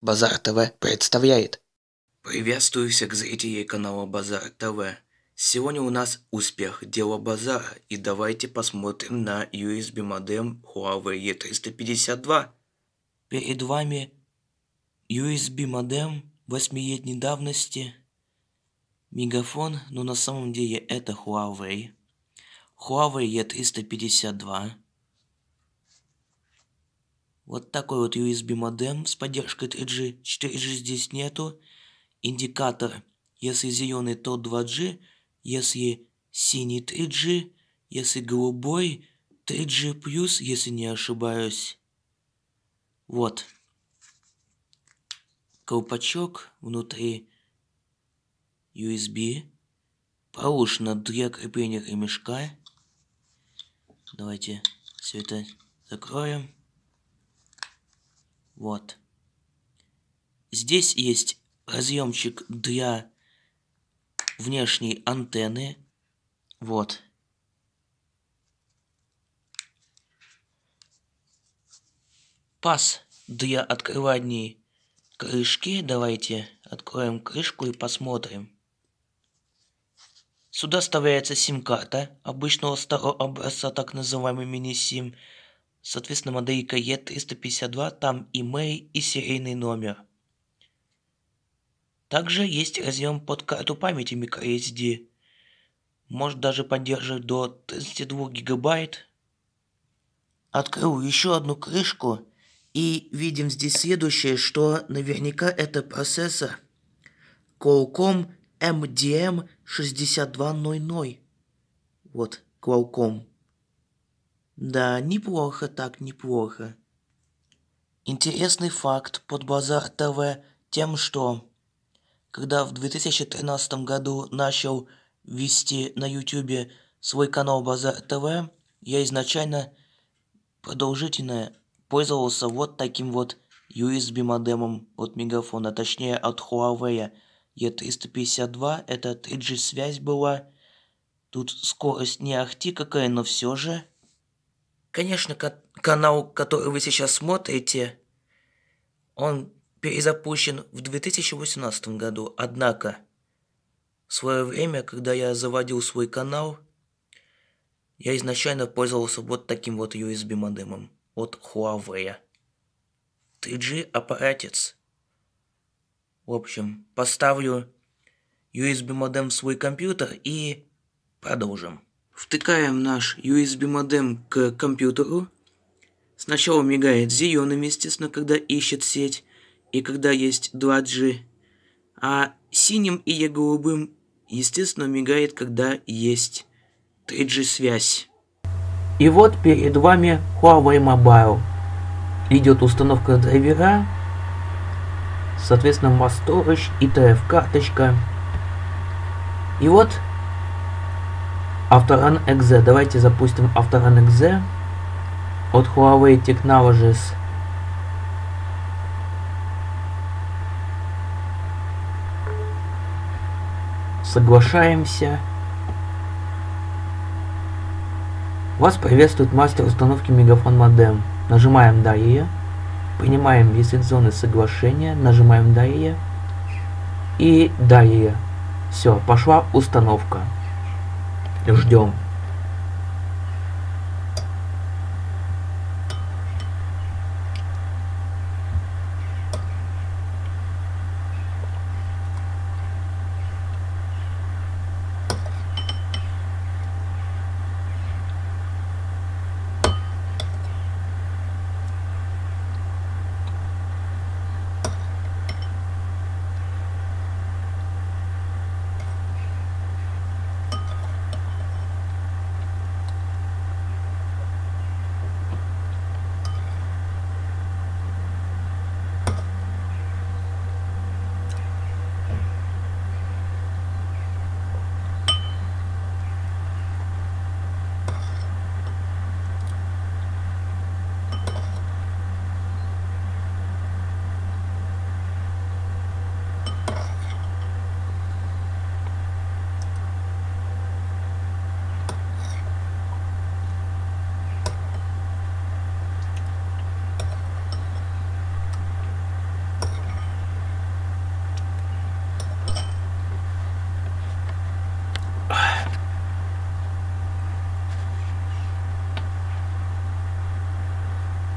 Базар ТВ представляет. Приветствую всех зрителей канала Базар ТВ. Сегодня у нас успех дела базара, и давайте посмотрим на USB модем Huawei E352. Перед вами USB модем 8-летней давности, Мегафон, но на самом деле это Huawei E352. Вот такой вот USB модем с поддержкой 3G. 4G здесь нету. Индикатор, если зеленый, то 2G, если синий 3G, если голубой 3G+, если не ошибаюсь. Вот. Колпачок внутри USB. Проушина для крепления ремешка. Давайте все это закроем. Вот. Здесь есть разъемчик для внешней антенны. Вот. Паз для открывания крышки. Давайте откроем крышку и посмотрим. Сюда вставляется сим-карта обычного старого образца, так называемый мини-сим. Соответственно, моделька E352, там имей и серийный номер. Также есть разъем под карту памяти microSD. Может даже поддерживать до 32 гигабайт. Открыл еще одну крышку и видим здесь следующее, что наверняка это процессор Qualcomm MDM6200. Вот, Qualcomm. Да, неплохо так, неплохо. Интересный факт под Базар ТВ тем, что когда в 2013 году начал вести на YouTube свой канал Базар ТВ, я изначально продолжительно пользовался вот таким вот USB модемом от Мегафона, точнее от Huawei E352, это 3G связь была. Тут скорость не ахти какая, но все же. Конечно, канал, который вы сейчас смотрите, он перезапущен в 2018 году. Однако, в свое время, когда я заводил свой канал, я изначально пользовался вот таким вот USB модемом от Huawei. 3G аппаратец. В общем, поставлю USB модем в свой компьютер и продолжим. Втыкаем наш USB модем к компьютеру. Сначала мигает зеленым, естественно, когда ищет сеть и когда есть 2G. А синим или голубым, естественно, мигает, когда есть 3G связь. И вот перед вами Huawei Mobile. Идет установка драйвера, соответственно, Масторыч и TF-карточка. И вот Autorun Exe. Давайте запустим Autorun Exe от Huawei Technologies. Соглашаемся. Вас приветствует мастер установки Мегафон модем. Нажимаем «Далее». Принимаем лицензионное соглашение. Нажимаем «Далее». И «Далее». Все, пошла установка. Ждем.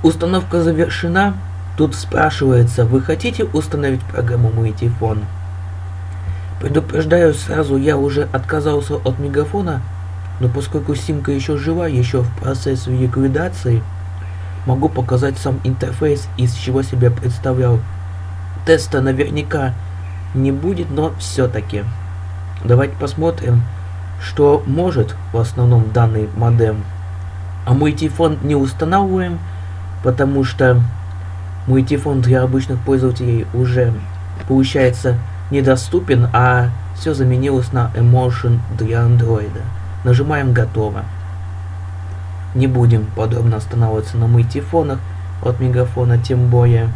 Установка завершена. Тут спрашивается, вы хотите установить программу Multifone? Предупреждаю сразу, я уже отказался от мегафона, но поскольку симка еще жива, еще в процессе ликвидации, могу показать сам интерфейс, из чего себя представлял. Теста наверняка не будет, но все-таки. Давайте посмотрим, что может в основном данный модем. А Multifone не устанавливаем, потому что Multifone для обычных пользователей уже, получается, недоступен, а все заменилось на Emotion для Android. Нажимаем «Готово». Не будем подробно останавливаться на мультифонах от мегафона, тем более.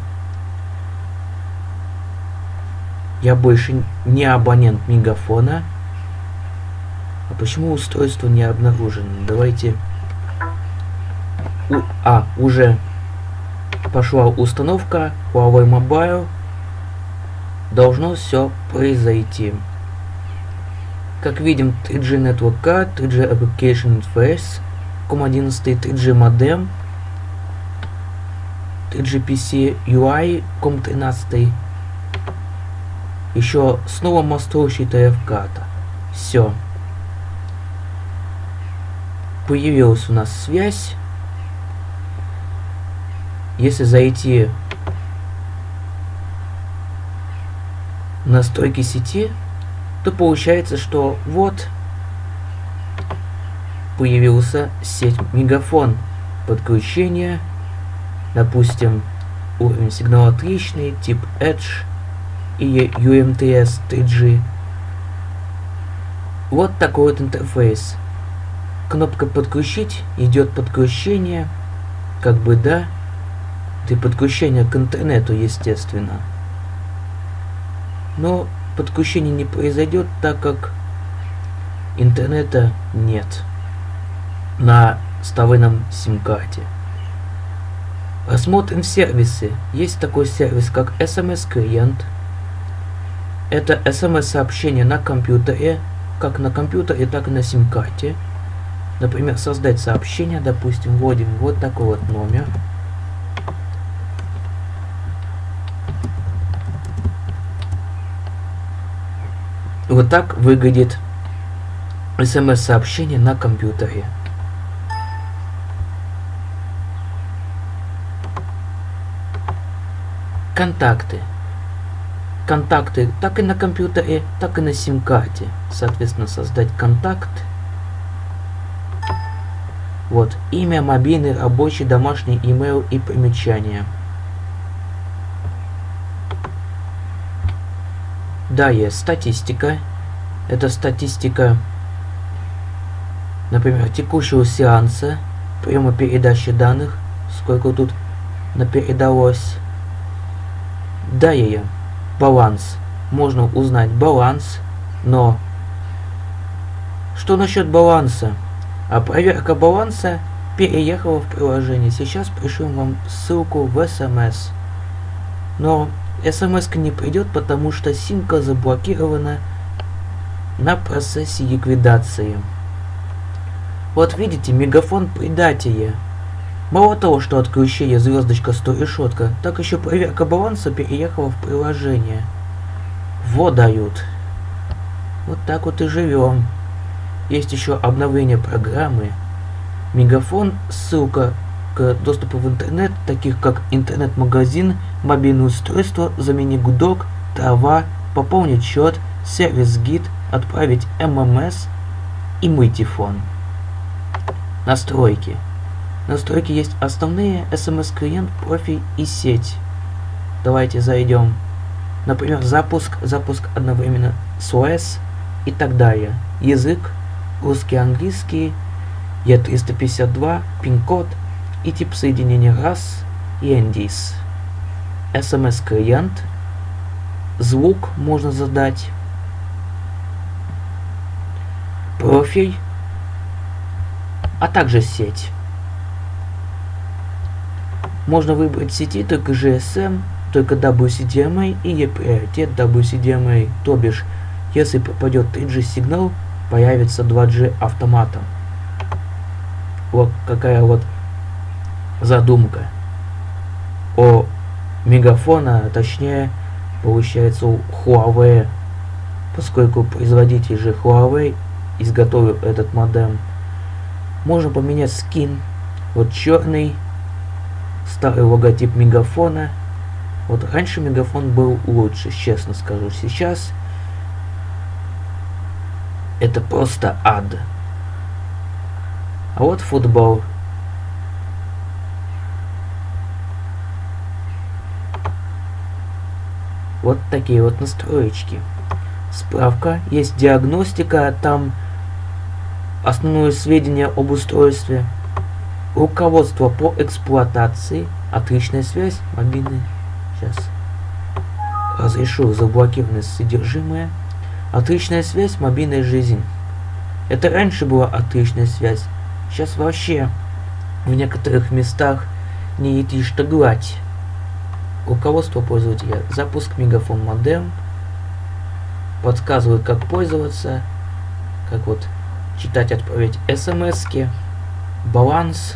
Я больше не абонент мегафона. А почему устройство не обнаружено? Давайте... уже пошла установка Huawei Mobile. Должно все произойти. Как видим, 3G Network Card, 3G Application Interface, COM11, 3G модем, 3G PC UI, COM13. Еще снова мостовщий TF-карта. Все. Появилась у нас связь. Если зайти в настройки сети, то получается, что вот появился сеть мегафон. Подключение, допустим, уровень сигнала отличный, тип Edge и UMTS 3G. Вот такой вот интерфейс. Кнопка подключить, идет подключение, как бы да, и подключение к интернету, естественно. Но подключение не произойдет, так как интернета нет на вставленном сим-карте. Рассмотрим сервисы. Есть такой сервис, как SMS-клиент. Это SMS-сообщение на компьютере, как на компьютере, так и на сим-карте. Например, создать сообщение, допустим, вводим вот такой вот номер. Вот так выглядит SMS-сообщение на компьютере. Контакты. Контакты так и на компьютере, так и на сим-карте. Соответственно, создать контакт. Вот, имя, мобильный, рабочий, домашний, имейл и примечания. Далее, статистика. Это статистика, например, текущего сеанса, приема передачи данных, сколько тут напередалось. Далее, баланс. Можно узнать баланс, но что насчет баланса? А проверка баланса переехала в приложение. Сейчас пришлю вам ссылку в SMS. Но SMS-ка не придет, потому что симка заблокирована на процессе ликвидации. Вот видите, мегафон предателя. Мало того, что отключение звездочка 100 решетка, так еще проверка баланса переехала в приложение. Вот дают. Вот так вот и живем. Есть еще обновление программы. Мегафон, ссылка к доступу в интернет, таких как интернет-магазин, мобильное устройство, заменить гудок, трава, пополнить счет, сервис-гид, отправить ММС и Multifone. Настройки. Настройки есть основные, SMS-клиент, профиль и сеть. Давайте зайдем. Например, запуск одновременно с ОС и так далее. Язык, русский, английский, E352, пин-код и тип соединения RAS и NDIS. SMS-клиент, звук можно задать, профиль, а также сеть. Можно выбрать сети только GSM, только WCDMA и приоритет WCDMA, то бишь, если попадет 3G сигнал, появится 2G автоматом. Вот какая вот задумка. у Мегафона, а точнее, получается у Huawei, поскольку производитель же Huawei изготовил этот модем. Можно поменять скин. Вот черный, старый логотип Мегафона. Вот раньше Мегафон был лучше, честно скажу. Сейчас это просто ад. А вот футбол. Вот такие вот настроечки. Справка, есть диагностика, там основные сведения об устройстве. Руководство по эксплуатации, отличная связь, мобильный. Сейчас разрешу заблокированное содержимое. Отличная связь, мобильная жизнь. Это раньше была отличная связь. Сейчас вообще в некоторых местах не едешь что гладь. Руководство пользователя. Запуск Мегафон модем. Подсказывают, как пользоваться. Как вот читать, отправить смс-ки. Баланс.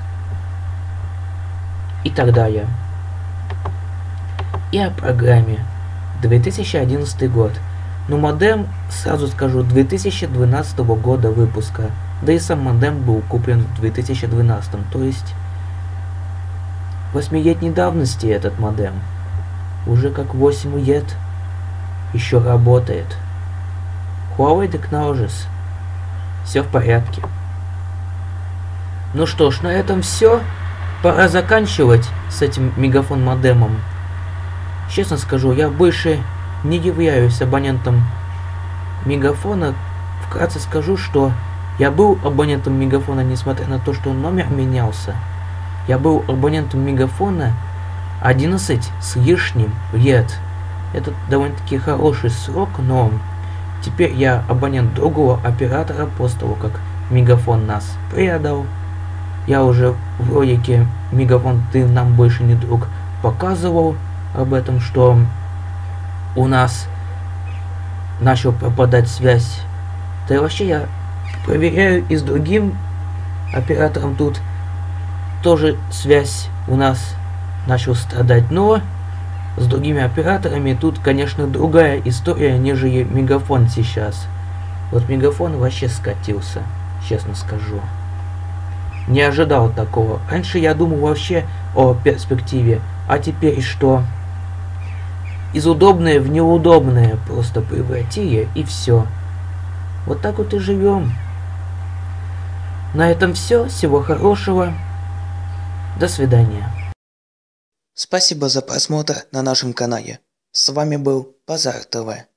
И так далее. И о программе. 2011 год. Но модем, сразу скажу, 2012 года выпуска. Да и сам модем был куплен в 2012. То есть 8-летней давности этот модем. Уже как 8 лет еще работает. Huawei Technologies. Все в порядке. Ну что ж, на этом все. Пора заканчивать с этим Мегафон модемом. Честно скажу, я больше не являюсь абонентом Мегафона. Вкратце скажу, что я был абонентом Мегафона, несмотря на то, что номер менялся. Я был абонентом Мегафона 11 с лишним лет. Это довольно-таки хороший срок, но теперь я абонент другого оператора после того, как Мегафон нас предал. Я уже в ролике «Мегафон, ты нам больше не друг» показывал об этом, что у нас начал пропадать связь. Да и вообще я проверяю и с другим оператором тут тоже связь у нас начал страдать, но с другими операторами тут, конечно, другая история, нежели Мегафон сейчас. Вот Мегафон вообще скатился, честно скажу. Не ожидал такого. Раньше я думал вообще о перспективе, а теперь что? Из удобное в неудобное просто превратили, и все. Вот так вот и живем. На этом все. Всего хорошего. До свидания. Спасибо за просмотр на нашем канале. С вами был Базар ТВ.